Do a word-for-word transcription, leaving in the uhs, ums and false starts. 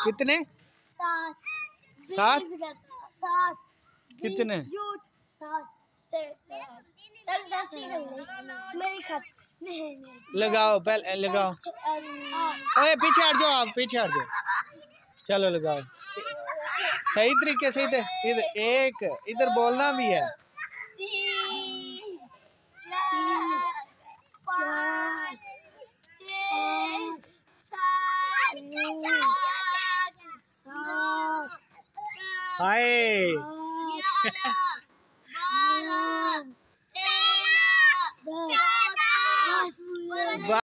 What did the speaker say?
कितने? सात। सात? सात। कितने? लगाओ पहले लगाओ। अरे पीछे हट जाओ, आप पीछे हट जाओ। चलो लगाओ सही तरीके से। इधर इधर एक इधर बोलना भी है। हाय